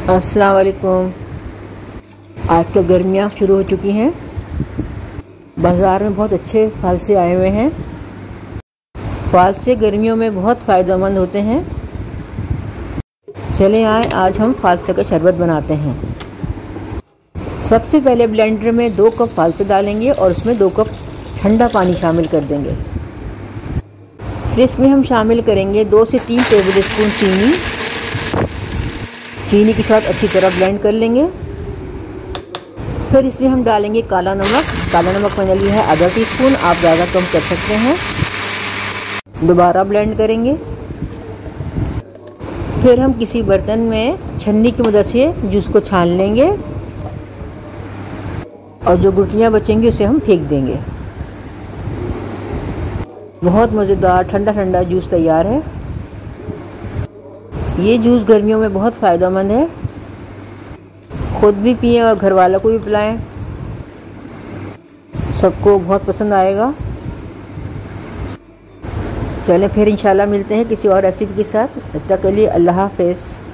अस्सलाम वालेकुम। आज तो गर्मियाँ शुरू हो चुकी हैं। बाज़ार में बहुत अच्छे फालसे आए हुए हैं। फालसे गर्मियों में बहुत फ़ायदेमंद होते हैं। चलें आए आज हम फालसे का शरबत बनाते हैं। सबसे पहले ब्लेंडर में 2 कप फालसे डालेंगे और उसमें 2 कप ठंडा पानी शामिल कर देंगे। फिर इसमें हम शामिल करेंगे 2 से 3 टेबल स्पून चीनी के साथ अच्छी तरह ब्लेंड कर लेंगे। फिर इसमें हम डालेंगे काला नमक। काला नमक मैंने लिया है आधा टीस्पून, आप ज़्यादा कम कर सकते हैं। दोबारा ब्लेंड करेंगे। फिर हम किसी बर्तन में छन्नी की मदद से जूस को छान लेंगे और जो गुठलियाँ बचेंगी उसे हम फेंक देंगे। बहुत मज़ेदार ठंडा ठंडा जूस तैयार है। ये जूस गर्मियों में बहुत फ़ायदेमंद है। खुद भी पिएं और घर वालों को भी पिलाएं। सबको बहुत पसंद आएगा। चलें फिर इंशाल्लाह मिलते हैं किसी और रेसिपी के साथ। तब तक के लिए अल्लाह हाफ़िज़।